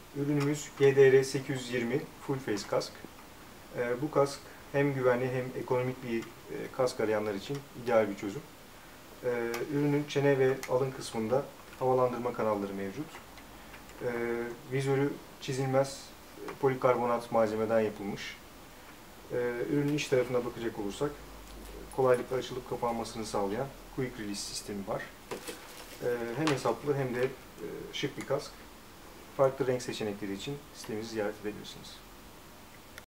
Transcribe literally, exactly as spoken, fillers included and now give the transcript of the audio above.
Ürünümüz G D R sekiz yüz yirmi Full Face kask. E, bu kask hem güvenli hem ekonomik bir e, kask arayanlar için ideal bir çözüm. E, ürünün çene ve alın kısmında havalandırma kanalları mevcut. E, vizörü çizilmez e, polikarbonat malzemeden yapılmış. E, ürünün iç tarafına bakacak olursak kolaylıkla açılıp kapanmasını sağlayan Quick Release sistemi var. E, hem hesaplı hem de e, şık bir kask. Farklı renk seçenekleri için sitemizi ziyaret edebilirsiniz.